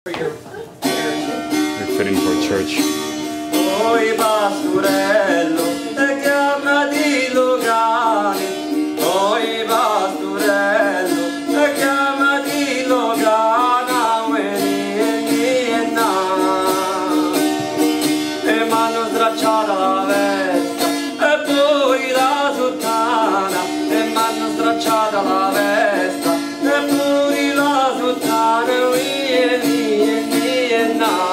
You're fitting for church. Oi pasturello, chiamati locale. Oi pasturello, chiamati locale. E m'hanno stracciata la vesta e poi la sottana. E m'hanno stracciata la vesta e poi la sottana. E na.